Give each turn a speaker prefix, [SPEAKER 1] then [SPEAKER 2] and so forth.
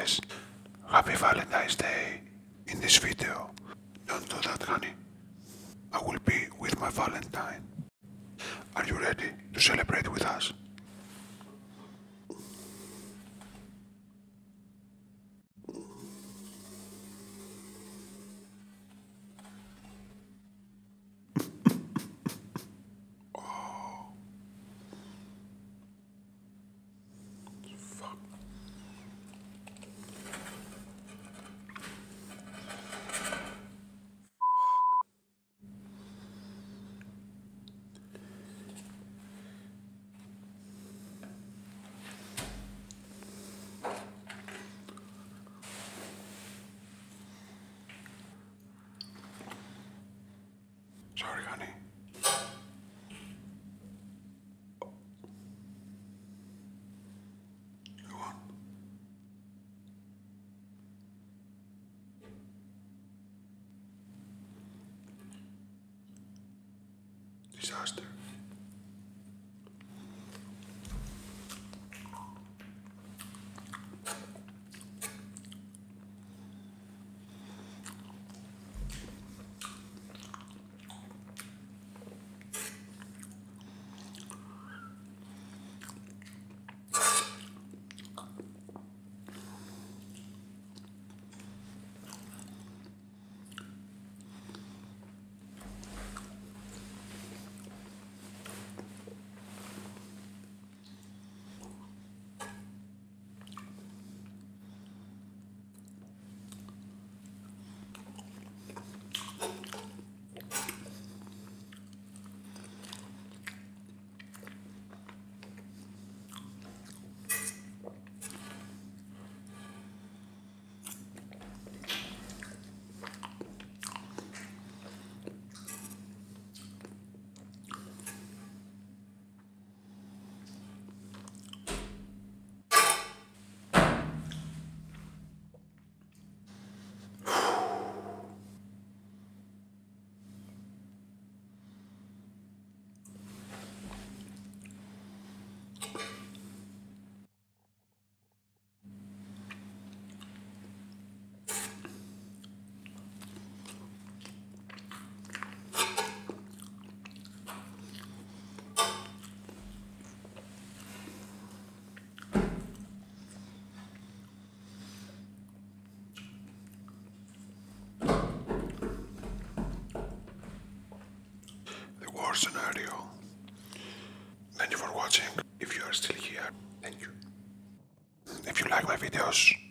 [SPEAKER 1] says Happy Valentine's Day in this video. Don't do that, honey. I will be with my Valentine. Are you ready to celebrate with us? Sorry, honey. Go on. Disaster. War scenario. Thank you for watching. If you are still here, thank you. If you like my videos,